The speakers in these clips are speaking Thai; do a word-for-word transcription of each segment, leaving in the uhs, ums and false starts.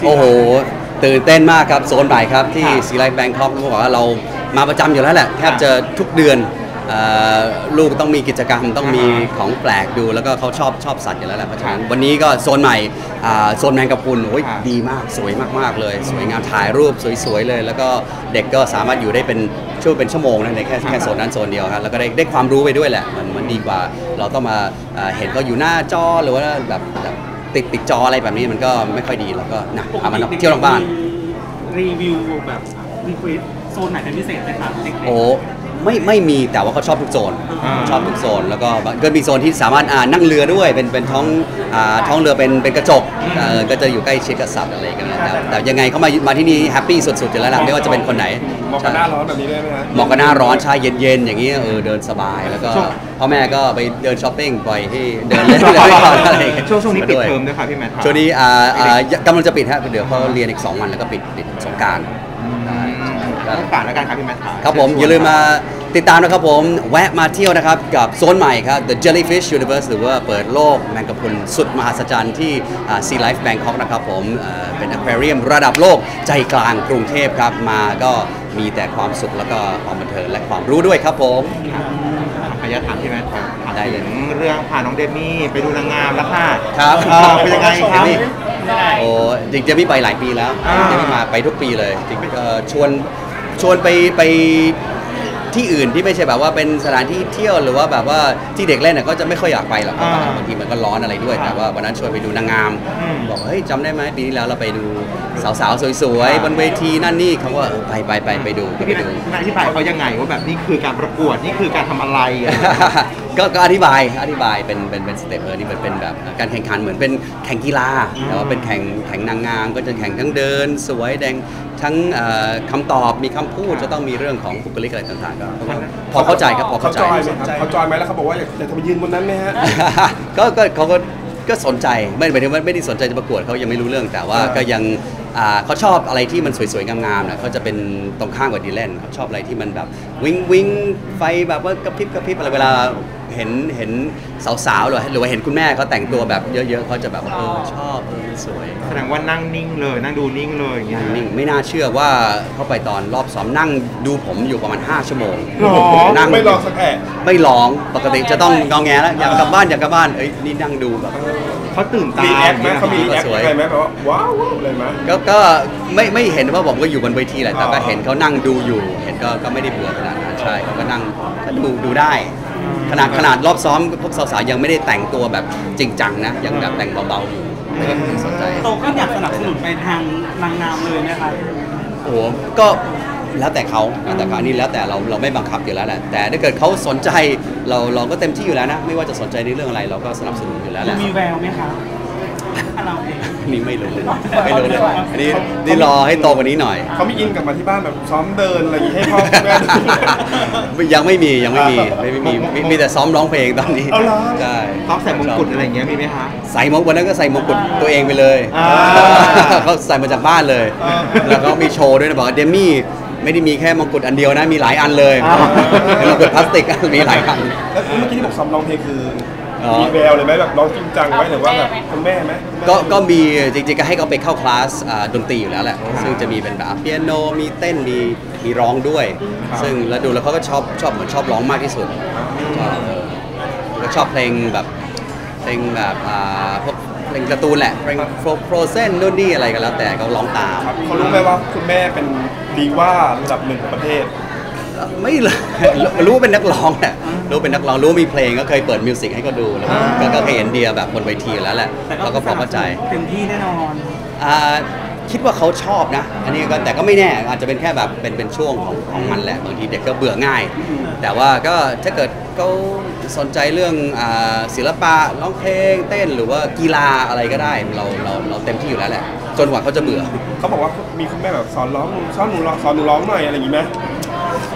โอ้โหตื่นเต้นมากครับโซนใหม่ครับที่ซีไลฟ์แบงคอกต้องบอกว่าเรามาประจำอยู่แล้วแหละแทบจะทุกเดือนลูกต้องมีกิจกรรมต้องมีของแปลกดูแล้วก็เขาชอบชอบสัตว์อยู่แล้วแหละเพราะฉะนั้นวันนี้ก็โซนใหม่โซนแมงกะพรุนโอ้ยดีมากสวยมากๆเลยสวยงามถ่ายรูปสวยๆเลยแล้วก็เด็กก็สามารถอยู่ได้เป็นช่วงเป็นชั่วโมงนะในแค่แค่โซนนั้นโซนเดียวครับแล้วก็ได้ได้ความรู้ไปด้วยแหละมันมันดีกว่าเราต้องมาเห็นเขาอยู่หน้าจอหรือว่าแบบติดติดจออะไรแบบนี้มันก็ไม่ค่อยดีแล้วก็นะพามันเที่ยวนอกบ้านรีวิวแบบรีเควสโซนไหนเป็นพิเศษไหมครับเด็กๆโอ้ไม่ไม่มีแต่ว่าเขาชอบทุกโซนชอบทุกโซนแล้วก็ก็มีโซนที่สามารถนั่งเรือด้วยเป็นเป็นท้องท้องเรือเป็นเป็นกระจกก็จะอยู่ใกล้ชิดกับสัตว์อะไรกันแต่แต่ยังไงเขามามาที่นี่แฮปปี้สุดๆอยู่แล้วล่ะไม่ว่าจะเป็นคนไหนเหมาะกับหน้าร้อนแบบนี้ได้ไหมครับเหมาะกับหน้าร้อนชายเย็นๆอย่างนี้เออเดินสบายแล้วก็พ่อแม่ก็ไปเดินช้อปปิ้งปล่อยให้เดินเล่นอะไรอะไรช่วงช่วงนี้ปิดเทอมด้วยค่ะพี่แมทช่วงนี้กำลังจะปิดฮะเดี๋ยวเขาเรียนอีกสองวันแล้วก็ปิดปิดสงกรานต์ฝากแล้วกันครับพี่แมทครับผมอย่าลืมมาติดตามนะครับผมแวะมาเที่ยวนะครับกับโซนใหม่ครับ The Jellyfish Universe หรือว่าเปิดโลกแมงกะพรุนสุดมหัศจรรย์ที่ Sea Life Bangkok นะครับผมเป็นอควาเรียมระดับโลกใจกลางกรุงเทพครับมาก็มีแต่ความสุขแล้วก็ความบันเทิงและความรู้ด้วยครับผมขออนุญาตถามพี่แมทถามได้เลยเรื่องพาน้องเดมี่ไปดูนางงามแล้วค่ะครับเป็นยังไงครับโอ้จริงจะไม่ไปหลายปีแล้วจะไม่มาไปทุกปีเลยจริงก็ชวนชวนไปไปที่อื่นที่ไม่ใช่แบบว่าเป็นสถานที่เที่ยวหรือว่าแบบว่าที่เด็กเล่นก็จะไม่ค่อยอยากไปหรอกบางทีมันก็ร้อนอะไรด้วยแต่ว่าวันนั้นชวนไปดูนางงามบอกเฮ้ยจำได้ไหมปีที่แล้วเราไปดูสาวๆสวยๆบนเวทีนั่นนี่เขาว่าไปไปไปไปดูไปดูอธิบายเขายังไงว่าแบบนี่คือการประกวดนี่คือการทำอะไรก็ก็อธิบายอธิบายเป็นเป็นเป็นสเต็ปเออนี่มันเป็นแบบการแข่งขันเหมือนเป็นแข่งกีฬาแต่ว่าเป็นแข่งแข่งนางงามก็จะแข่งทั้งเดินสวยแดงทั้งคำตอบมีคำพูดจะต้องมีเรื่องของบุคลิกอะไรต่างๆก็พอเข้าใจครับพอเข้าใจเขาจอยไหมครับเขาจอยไหมแล้วเขาบอกว่าอยากจะไปยืนบนนั้นไหมฮะก็ก็เขาก็ก็สนใจไม่หมายถึงว่าไม่ได้สนใจจะประกวดเขายังไม่รู้เรื่องแต่ว่าก็ยังเขาชอบอะไรที่มันสวยๆงามๆนะเขาจะเป็นตรงข้ามกับดีแลนเขาชอบอะไรที่มันแบบวิงวิงไฟแบบว่ากระพริบกระพริบอะไรเวลาเห็นเห็นสาวๆหรือหรือว่าเห็นคุณแม่เขาแต่งตัวแบบเยอะๆเขาจะแบบเออชอบเออสวยแสดงว่านั่งนิ่งเลยนั่งดูนิ่งเลยอย่างเงี้ยนิ่งไม่น่าเชื่อว่าเขาไปตอนรอบซ้อมนั่งดูผมอยู่ประมาณห้าชั่วโมงนั่งไม่ลองสักแอะไม่ลองปกติจะต้องงอแงแล้วอยากกลับบ้านอยากกลับบ้านเอ้ยนี่นั่งดูแบบเขาตื่นตามีแอคไหมเขามีแอคอะไรไหมแบบว่าว้าวอะไรไหมก็ก็ไม่ไม่เห็นว่าผมก็อยู่บนเวทีแหละแต่ก็เห็นเขานั่งดูอยู่เห็นก็ก็ไม่ได้เบื่อขนาดนั้นใช่เขาก็นั่งดูดูได้ขนาดขนาดรอบซ้อมพวกสาวๆยังไม่ได้แต่งตัวแบบจริงจังนะยังแบบแต่งเบาๆอยู่ไม่ได้สนใจโตก็อยากสนับสนุนไปทางนางงามเลยนะครับโอ้ก็แล้วแต่เขาแต่การนี้แล้วแต่เราเราไม่บังคับอยู่แล้วแหละแต่ถ้าเกิดเขาสนใจเราเราก็เต็มที่อยู่แล้วนะไม่ว่าจะสนใจในเรื่องอะไรเราก็สนับสนุนอยู่แล้วแหละมีแววไหมครับเราเองนี่ไม่รู้เลยไม่รู้เลยอันนี้นี่รอให้โตกว่านี้หน่อยเขาไม่อินกลับมาที่บ้านแบบซ้อมเดินอะไรอย่างนี้ให้พ่อแม่ยังไม่มียังไม่มีไม่มีมีแต่ซ้อมร้องเพลงตอนนี้ใช่เขาใส่มงกุฎอะไรเงี้ยมีไหมคะใส่มงวันนั้นก็ใส่มงกุฎตัวเองไปเลยเขาใส่มาจากบ้านเลยแล้วก็มีโชว์ด้วยนะบอกเดมี่ไม่ได้มีแค่มงกุฎอันเดียวนะมีหลายอันเลยมงกุฎพลาสติกมีหลายอันแล้วเมื่อกี้ที่บอกซ้อมร้องเพลงคือมีแววเลยไหมแบบร้องจริงจังไหมหรือว่าแบบคุณแม่ไหมก็ก็มีจริงๆก็ให้เขาไปเข้าคลาสดนตรีอยู่แล้วแหละซึ่งจะมีเป็นแบบเปียโนมีเต้นมีมีร้องด้วยซึ่งแล้วดูแล้วเขาก็ชอบชอบเหมือนชอบร้องมากที่สุดก็ชอบเพลงแบบเพลงแบบพวกเพลงการ์ตูนแหละเพลงโฟรเซนนู่นนี่อะไรก็แล้วแต่เขาร้องตามเขารู้ไหมว่าคุณแม่เป็นดีว่าระดับหนึ่งของประเทศไม่เลยรู้เป็นนักร้องแหละรู้เป็นนักร้องรู้มีเพลงก็เคยเปิดมิวสิกให้เขาดูแล้วก็เคยเห็นเดียแบบบนเวทีแล้วแหละเราก็พอเข้าใจเต็มที่แน่นอนคิดว่าเขาชอบนะอันนี้ก็แต่ก็ไม่แน่อาจจะเป็นแค่แบบเป็นเป็นช่วงของของมันแหละบางทีเด็กก็เบื่อง่ายแต่ว่าก็ถ้าเกิดเขาสนใจเรื่องศิลปะร้องเพลงเต้นหรือว่ากีฬาอะไรก็ได้เราเราเราเต็มที่อยู่แล้วแหละจนกว่าเขาจะเบื่อเขาบอกว่ามีคุณแม่แบบสอนร้องสอนหนูร้องสอนหนูร้องหน่อยอะไรอย่างนี้ไหม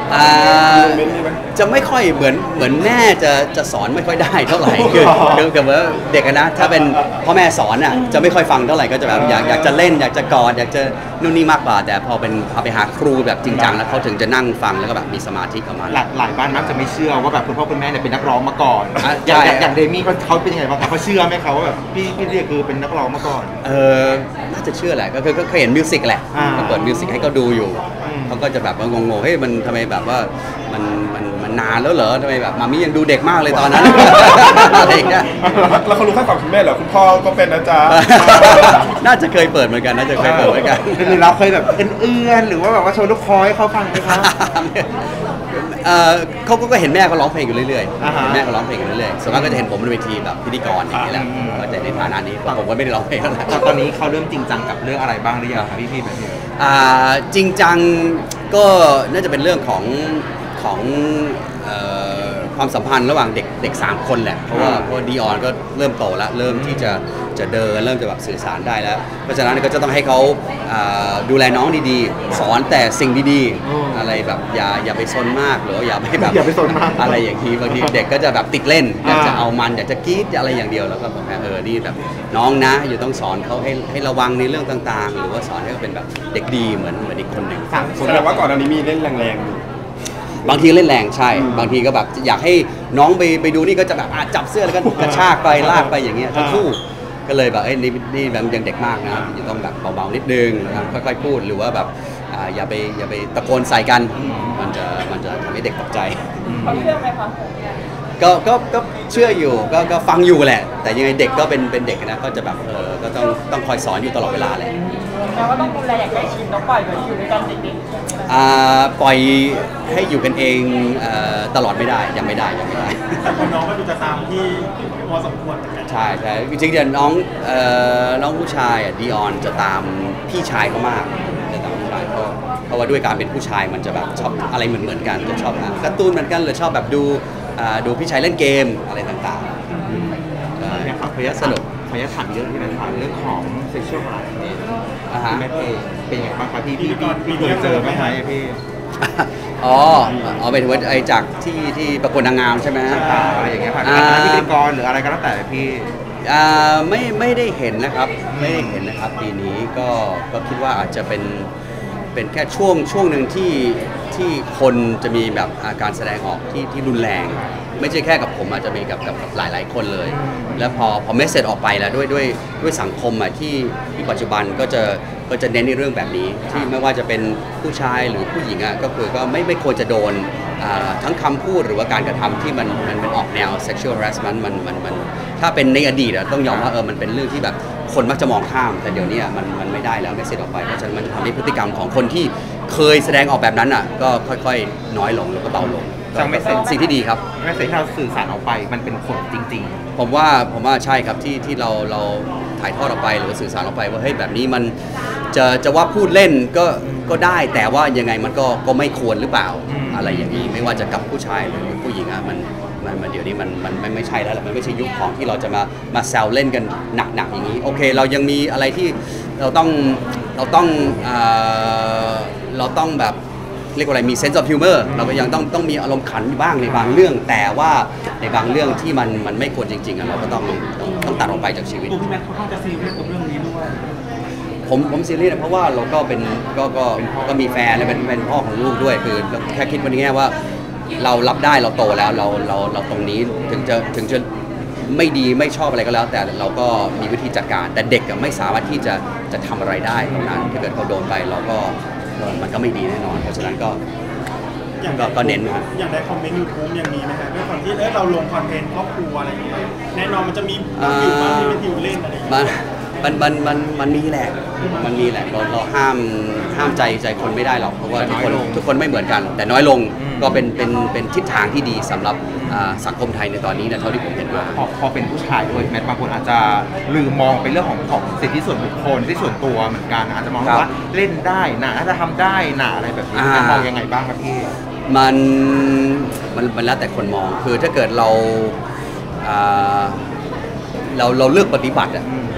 อ่าโมเมนต์นี้ไหมจะไม่ค่อยเหมือนเหมือนแม่จะจะสอนไม่ค่อยได้เท่าไหร่คือคือคือว่าเด็กอะนะถ้าเป็นพ่อแม่สอนอ่ะจะไม่ค่อยฟังเท่าไหร่ก็จะแบบอยากอยากจะเล่นอยากจะกอดอยากจะนู่นนี่มากกว่าแต่พอเป็นพอไปหาครูแบบจริงจังแล้วเขาถึงจะนั่งฟังแล้วก็แบบมีสมาธิกับมันหลายหลายบ้านมักจะไม่เชื่อว่าแบบคุณพ่อคุณแม่เนี่ยเป็นนักร้องมาก่อนอ่ะอย่างใช่อย่างอย่างเดมี่เขาเขาเป็นยังไงบ้างครับเขาเชื่อไหมเขาว่าแบบพี่พี่เรียกคือเป็นนักร้องมาก่อนเออน่าจะเชื่อแหละก็คือก็เคยเห็นมิวสิกแหละอ่าก็เปิดมิวสิกให้เขาดูอยู่อืมเขาก็จะแบบว่างงๆเฮ้ยมันทำไมแบบว่ามันมันมันนานแล้วเหรอทำไมแบบมามี่ยังดูเด็กมากเลยตอนนั้น อะไรอย่างเงี้ยแล้วเขารู้ขั้นตอนคุณแม่เหรอคุณพ่อก็เป็นนะจ๊ะน่าจะเคยเปิดเหมือนกันน่าจะเคยเปิดเหมือนกันหรือเราเคยแบบเอื้อนๆหรือว่าแบบว่าโชว์ลูกคอให้เขาฟังไหมครับเอ่อเขาก็ก็เห็นแม่เขาร้องเพลงอยู่เรื่อยอ่าฮะๆเห็นแม่เขาร้องเพลงอยู่เรื่อยๆส่วนมากก็จะเห็นผมบนเวทีแบบพิธีกรอย่างนี้แหละอืมก็จะในฐานะนี้ผมก็ไม่ได้ร้องเพลงแล้วแหละแต่ตอนนี้เขาเริ่มจริงจังกับเรื่องอะไรบ้างหรือยังครับพี่พี่แบบนี้อ่าจริงจังก็น่าจะเป็นเรื่องของของเอ่อความสัมพันธ์ระหว่างเด็กเด็กสามคนแหละเพราะว่าเพราะดีออนก็เริ่มโตแล้วเริ่มที่จะจะเดินเริ่มจะแบบสื่อสารได้แล้ว เพราะฉะนั้นก็จะต้องให้เขาอ่าดูแลน้องดีๆ สอนแต่สิ่งดีอืมๆ อะไรแบบอย่าอย่าไปซนมากหรือว่าอย่าไปแบบอย่าไปซนมากอะไรอย่างทีบางทีเด็กก็จะแบบติดเล่นอยากจะอ่าเอามันอยากจะกรี๊ดอะไรอย่างเดียวแล้วก็แบบเออนี่แบบน้องนะอยู่ต้องสอนเขาให้ให้ระวังในเรื่องต่างๆ หรือว่าสอนให้เขาเป็นแบบเด็กดีเหมือนเหมือนอีกคนหนึ่งสั่งแสดงว่าก่อนอันนี้มีเล่นแรงๆอยู่บางทีเล่นแรงใช่ บางทีก็แบบอยากให้น้องไปไปดูนี่ก็จะแบบอ่ะจับเสื้อแล้วก็กระชากไปลากไปอย่างเงี้ยทั้งคู่ก็เลยแบบเอ้ยนี่นี่แบบยังเด็กมากนะจะต้องแบบเบาๆนิดนึงนะครับค่อยๆพูดหรือว่าแบบอ่าอย่าไปอย่าไปตะโกนใส่กัน มันจะมันจะทำให้เด็กตกใจเขาเชื่อไหมคะก็ก็ก็เชื่ออยู่ก็ก็ฟังอยู่แหละ แต่ยังไงเด็กก็เป็นเป็นเด็กนะก็จะแบบเออก็ต้องต้องคอยสอนอยู่ตลอดเวลาแหละแปลว่าต้องดูแลอย่างใกล้ชิดน้องปล่อยแบบอยู่ด้วยกันเด็กอ่าปล่อยให้อยู่กันเองเอ่อตลอดไม่ได้ยังไม่ได้ยังไม่ได้แต่คนน้องก็ดูจะตามที่พอสมควรเหมือนกันใช่ใช่จริงๆเดี๋ยวน้องเอ่อน้องผู้ชายอ่ะดีออนจะตามพี่ชายเขามากจะตามพี่ชายเพราะเพราะว่าด้วยการเป็นผู้ชายมันจะแบบชอบอะไรเหมือนเหมือนๆกันจะชอบอ่านการ์ตูนเหมือนกันหรือชอบแบบดูอ่าดูพี่ชายเล่นเกมอะไรต่างๆอืมใช่เนี่ยครับขออนุญาตสนุกขออนุญาตถามเรื่องที่เป็นถามเรื่องของ sexual harassment อ่าฮะที่แม่เองเป็นยังไงบ้างครับพี่พี่พี่พี่เคยเจอไหมครับพี่อ๋อเอาไปถึงว่าไอ้จากที่ที่ประกวดนางงามใช่ไหมฮะต่างๆอะไรอย่างเงี้ยครับอ่าคณะพิธีกรหรืออะไรก็แล้วแต่พี่อ่าไม่ไม่ได้เห็นนะครับไม่ได้เห็นนะครับปีนี้ก็ก็คิดว่าอาจจะเป็นเป็นแค่ช่วงช่วงหนึ่งที่ที่คนจะมีแบบอาการแสดงออกที่ที่รุนแรง ไม่ใช่แค่กับผมอาจจะมีกับกับกับหลายหลายคนเลย แล้วพอพอเมสเซจออกไปแล้วด้วยด้วยด้วยสังคมอ่ะที่ที่ปัจจุบันก็จะก็จะเน้นในเรื่องแบบนี้ ที่ไม่ว่าจะเป็นผู้ชายหรือผู้หญิงอ่ะก็คือก็ไม่ไม่ควรจะโดนอ่าทั้งคำพูดหรือว่าการกระทำที่มันมันเป็นออกแนว sexual harassment มันมันมันถ้าเป็นในอดีตอะต้องยอมว่าเออมันเป็นเรื่องที่แบบคนมักจะมองข้าม แต่เดี๋ยวนี้อะมันมันไม่ได้แล้วเมสเซจออกไปเพราะฉะนั้นมันจะทำให้พฤติกรรมของคนที่เคยแสดงออกแบบนั้นอ่ะก็ค่อยๆ น้อยลงแล้วก็เบาลงจาก message สิ่งที่ดีครับแม่เสกที่เราสื่อสารออกไปมันเป็นผลจริงผมว่าผมว่าใช่ครับที่ที่เราเราถ่ายทอดออกไปหรือว่าสื่อสารออกไปว่าเฮ้ยแบบนี้มันจะจะว่าพูดเล่นก็ก็ได้แต่ว่ายังไงมันก็ก็ไม่ควรหรือเปล่าอืมอะไรอย่างนี้ไม่ว่าจะกับผู้ชายหรือผู้หญิงอ่ะมันมันมันเดี๋ยวนี้มันมันมันไม่ใช่แล้วแหละมันไม่ใช่ยุคของที่เราจะมามาแซวเล่นกันหนักๆอย่างนี้โอเค เรายังมีอะไรที่เราต้องเราต้องเอ่อเราต้องแบบเรียกว่าอะไรมี sense of humor เราก็ยังต้องต้องมีอารมณ์ขันอยู่บ้างในบางเรื่อง แต่ว่าในบางเรื่องที่มันมันไม่ควรจริงๆอ่ะเราก็ต้องต้องต้องตัดออกไปจากชีวิตตัวพี่แม็กซ์ค่อนข้างจะซีเรียสกับเรื่องนี้ด้วยผมผมซีเรียสนะเพราะว่าเราก็เป็นก็ก็ก็มีแฟนและเป็นเป็นพ่อของลูกด้วยคือเราแค่คิดวันนี้ว่าเรารับได้เราโตแล้วเราเราเราตรงนี้ถึงจะถึงจะไม่ดีไม่ชอบอะไรก็แล้ว แต่เราก็มีวิธีจัดการ แต่เด็กอะไม่สามารถที่จะจะทำอะไรได้ตรงนั้นถ้าเกิดเขาโดนไปเราก็มันก็ไม่ดีแน่นอนเพราะฉะนั้นก็อย่างก็ก็เน้นครับอย่างในคอมเมนต์ยูทูบยังมีไหมฮะด้วยความที่เออเราลงคอนเทนต์ครอบครัวอะไรอย่างเงี้ยแน่นอนมันจะมีอยู่บ้างที่เป็นทิวเล่นอะไรอย่างเงี้ยมันมันมันมันมันมีแหละมันมีแหละเราเราห้ามห้ามใจใจคนไม่ได้หรอกเพราะว่าทุกคนทุกคนไม่เหมือนกัน แต่น้อยลงก็เป็นเป็นเป็นทิศทางที่ดีสำหรับอ่าสังคมไทยในตอนนี้นะเท่าที่ผมเห็นมาๆ พอพอเป็นผู้ชายด้วยแม้บางคนอาจจะลืมมองไปเรื่องของของสิทธิส่วนบุคคลที่ส่วนตัวเหมือนกันอาจจะมองครับว่าเล่นได้นะน่าจะทำได้นะอะไรแบบนี้อ่าแม่มองยังไงบ้างครับพี่มันมันมันแล้วแต่คนมองคือถ้าเกิดเราอ่าเราเราเลือกปฏิบัติอ่ะ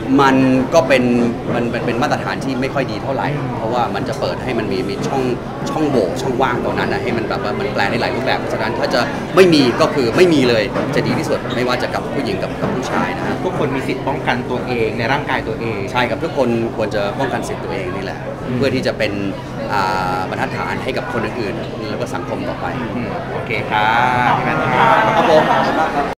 มันก็เป็นมันเป็นเป็นมาตรฐานที่ไม่ค่อยดีเท่าไหร่ เพราะว่ามันจะเปิดให้มันมีมีช่องช่องโหว่ช่องว่างตรงนั้นนะให้มันแบบว่ามันแปลได้หลายรูปแบบเพราะฉะนั้นถ้าจะไม่มีก็คือไม่มีเลยจะดีที่สุดไม่ว่าจะกับผู้หญิงกับกับผู้ชายนะฮะทุกคนมีสิทธิ์ป้องกันตัวเองในร่างกายตัวเองใช่ครับทุกคนควรจะป้องกันสิทธิ์ตัวเองนี่แหละ เพื่อที่จะเป็นอ่าบรรทัดฐานให้กับคนอื่นๆแล้วก็สังคมต่อไปอืมโอเคครับพี่แมนครับครับผม